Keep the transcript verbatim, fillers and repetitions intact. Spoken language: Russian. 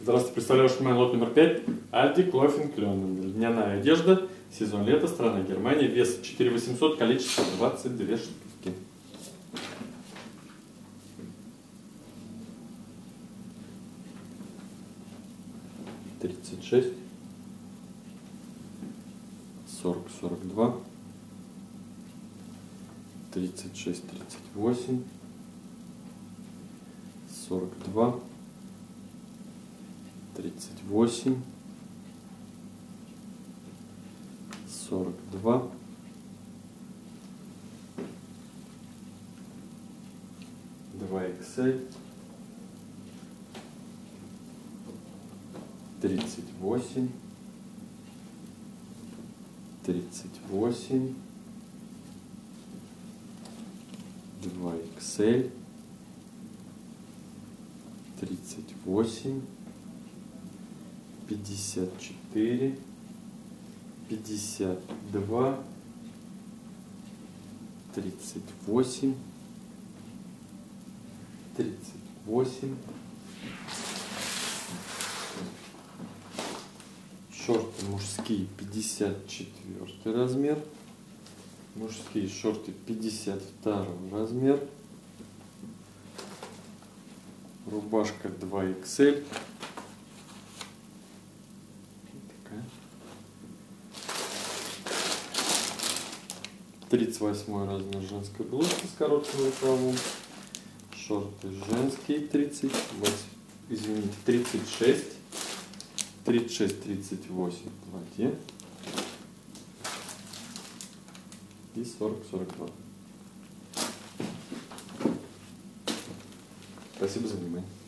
Здравствуйте, представляю ваш лот номер пять. Альди Клофинг Клён. Льняная одежда, сезон лета, страна Германия, вес четыре тысячи восемьсот, количество двадцать две штуки. тридцать шесть, сорок, сорок два, тридцать шесть, тридцать восемь, сорок два, тридцать восемь, сорок два, два икс эль, тридцать восемь, тридцать восемь, два икс эль, тридцать восемь, пятьдесят четыре, пятьдесят два, тридцать восемь, тридцать восемь, шорты мужские пятьдесят четвёртый размер, мужские шорты пятьдесят второй размер, рубашка два икс эль, тридцать восьмой размер женской блузки с коротким рукавом, шорты женские тридцать восемь, извините, тридцать шесть, тридцать шесть, тридцать восемь платье и сорок, сорок два. Спасибо за внимание.